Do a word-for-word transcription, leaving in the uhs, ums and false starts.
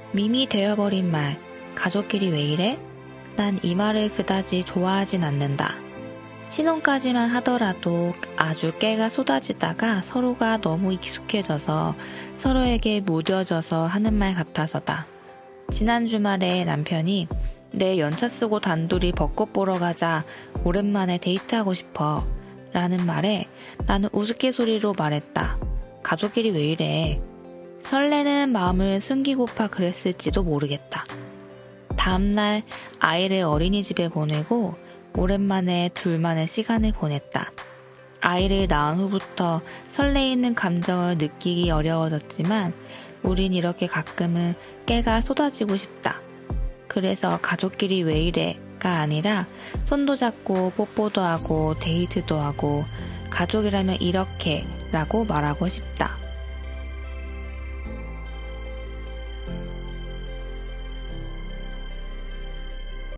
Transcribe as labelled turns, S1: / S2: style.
S1: 밈이 되어버린 말, 가족끼리 왜 이래? 난 이 말을 그다지 좋아하진 않는다. 신혼까지만 하더라도 아주 깨가 쏟아지다가 서로가 너무 익숙해져서 서로에게 무뎌져서 하는 말 같아서다. 지난 주말에 남편이 내 연차 쓰고 단둘이 벚꽃 보러 가자, 오랜만에 데이트하고 싶어 라는 말에 나는 우스갯소리로 말했다. 가족끼리 왜 이래? 설레는 마음을 숨기고파 그랬을지도 모르겠다. 다음날 아이를 어린이집에 보내고 오랜만에 둘만의 시간을 보냈다. 아이를 낳은 후부터 설레이는 감정을 느끼기 어려워졌지만 우린 이렇게 가끔은 깨가 쏟아지고 싶다. 그래서 가족끼리 왜 이래가 아니라 손도 잡고 뽀뽀도 하고 데이트도 하고 가족이라면 이렇게 라고 말하고 싶다.